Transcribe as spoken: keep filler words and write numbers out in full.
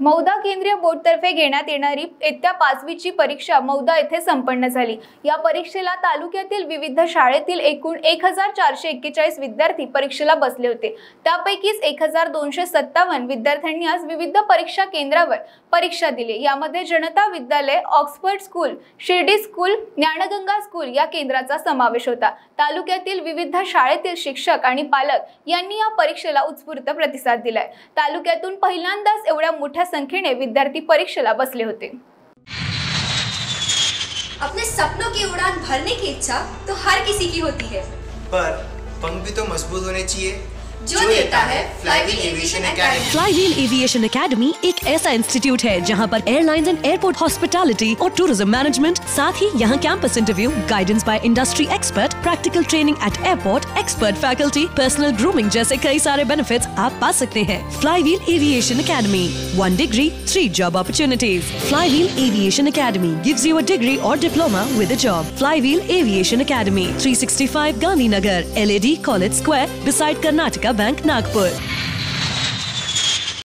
मौदा केंद्रीय बोर्डतर्फे घेण्यात येणारी इयत्ता पाचवीची परीक्षा मौदा येथे संपन्न झाली। या परीक्षेला तालुक्यातील विविध शाळेतील एकूण एक हजार चारशे एक्केचाळीस विद्यार्थी परीक्षेला बसले होते। त्यापैकीच एक हजार दोनशे सत्तावन्न विद्यार्थ्यांनी आज विविध परीक्षा केंद्रावर परीक्षा दिली। यामध्ये जनता विद्यालय, Oxford school, Shirdi school, Gyanganga school या केंद्राचा समावेश होता। तालुक्यातील विविध शाळेतील शिक्षक आणि पालक यांनी या परीक्षेला उत्स्फूर्त प्रतिसाद दिलाय। तालुक्यातून पहिल्यांदाच एवढ्या मोठ्या संख्येने विद्यार्थी परीक्षेला बसले होते। अपने सपनों की उड़ान भरने की इच्छा तो हर किसी की होती है, पर पंख भी तो मजबूत होने चाहिए जो देता है Flywheel Aviation Academy. Flywheel Aviation Academy एक ऐसा इंस्टीट्यूट है जहां पर एयरलाइंस एंड एयरपोर्ट हॉस्पिटैलिटी और टूरिज्म मैनेजमेंट, साथ ही यहां campus interview, guidance by industry expert, practical training at airport, expert faculty, personal grooming जैसे कई सारे बेनिफिट्स आप पा सकते हैं। Flywheel Aviation Academy, one degree three job opportunities. Flywheel Aviation Academy gives you a degree और diploma with a job. Flywheel Aviation academy, three sixty five Gandhinagar, L A D college square, beside Karnataka bank, Nagpur.